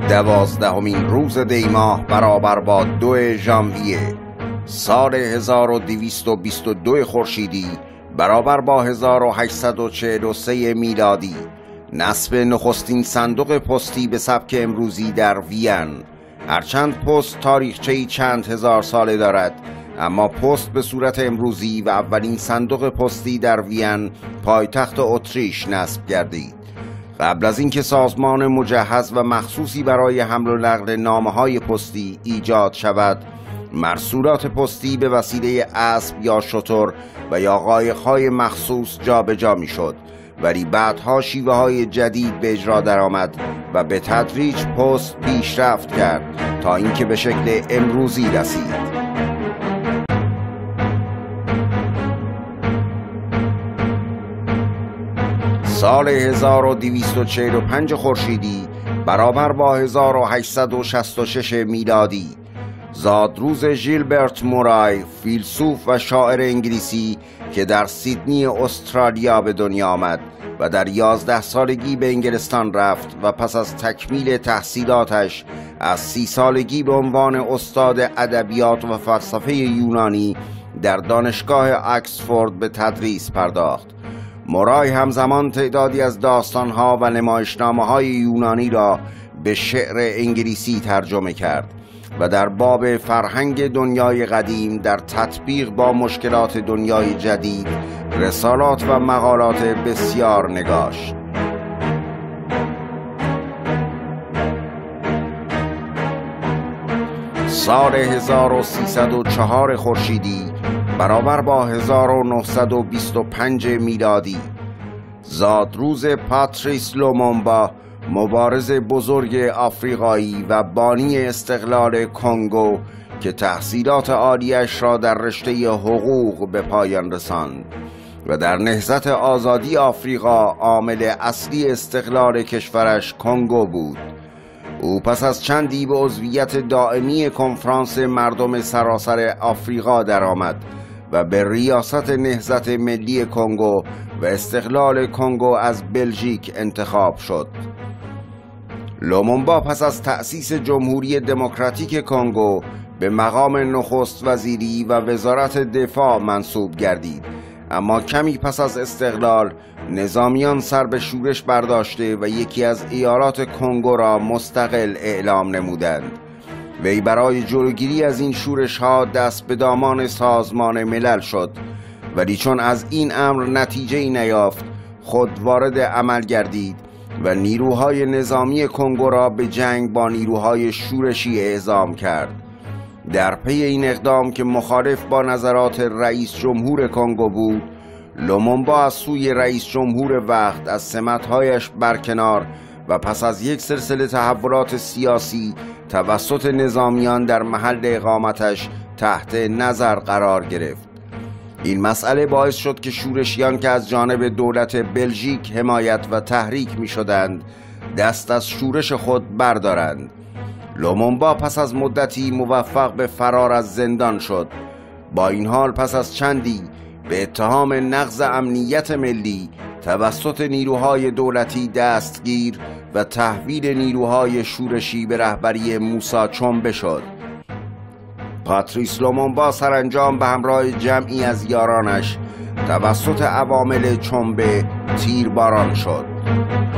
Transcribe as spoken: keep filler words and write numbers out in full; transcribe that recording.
دوازدهمین روز دی ماه برابر با دو ژانویه سال هزار و دویست و بیست و دو خورشیدی برابر با هزار و هشتصد و چهل و سه میلادی نصب نخستین صندوق پستی به سبک امروزی در وین. هرچند پست تاریخچه‌ای چند هزار ساله دارد، اما پست به صورت امروزی و اولین صندوق پستی در وین پایتخت اتریش نصب گردید. قبل از اینکه سازمان مجهز و مخصوصی برای حمل و نقل نامه‌های پستی ایجاد شود، مرسولات پستی به وسیله اسب یا شتر و یا قایق‌های مخصوص جابجا می‌شد، ولی بعدها شیوه‌های جدید به اجرا درآمد و به تدریج پست پیشرفت کرد تا اینکه به شکل امروزی رسید. سال هزار و دویست و چهل و پنج خورشیدی برابر با هزار و هشتصد و شصت و شش میلادی زادروز ژیلبرت مورای، فیلسوف و شاعر انگلیسی که در سیدنی استرالیا به دنیا آمد و در یازده سالگی به انگلستان رفت و پس از تکمیل تحصیلاتش از سی سالگی به عنوان استاد ادبیات و فلسفه یونانی در دانشگاه اکسفورد به تدریس پرداخت. مورای همزمان تعدادی از داستانها و نمایشنامه‌های یونانی را به شعر انگلیسی ترجمه کرد و در باب فرهنگ دنیای قدیم در تطبیق با مشکلات دنیای جدید رسالات و مقالات بسیار نگاشت. سال هزار و سیصد و چهار خورشیدی برابر با هزار و نهصد و بیست و پنج میلادی زادروز پاتریس لومومبا، مبارز بزرگ آفریقایی و بانی استقلال کنگو که تحصیلات عالیش را در رشته حقوق به پایان رساند و در نهضت آزادی آفریقا عامل اصلی استقلال کشورش کنگو بود. او پس از چندی به عضویت دائمی کنفرانس مردم سراسر آفریقا درآمد و به ریاست نهضت ملی کنگو و استقلال کنگو از بلژیک انتخاب شد. لومومبا پس از تأسیس جمهوری دموکراتیک کنگو به مقام نخست وزیری و وزارت دفاع منصوب گردید، اما کمی پس از استقلال نظامیان سر به شورش برداشته و یکی از ایالات کنگو را مستقل اعلام نمودند. وی برای جلوگیری از این شورش ها دست به دامان سازمان ملل شد، ولی چون از این امر نتیجه‌ای نیافت خود وارد عمل گردید و نیروهای نظامی کنگو را به جنگ با نیروهای شورشی اعزام کرد. در پی این اقدام که مخالف با نظرات رئیس جمهور کنگو بود، لومومبا از سوی رئیس جمهور وقت از سمت‌هایش برکنار و پس از یک سلسله تحولات سیاسی توسط نظامیان در محل اقامتش تحت نظر قرار گرفت. این مسئله باعث شد که شورشیان که از جانب دولت بلژیک حمایت و تحریک می شدند دست از شورش خود بردارند. لومومبا پس از مدتی موفق به فرار از زندان شد. با این حال پس از چندی به اتهام نقض امنیت ملی توسط نیروهای دولتی دستگیر و تحویل نیروهای شورشی به رهبری موسی چومبه شد. پاتریس لومومبا سرانجام به همراه جمعی از یارانش توسط عوامل چومبه تیرباران شد.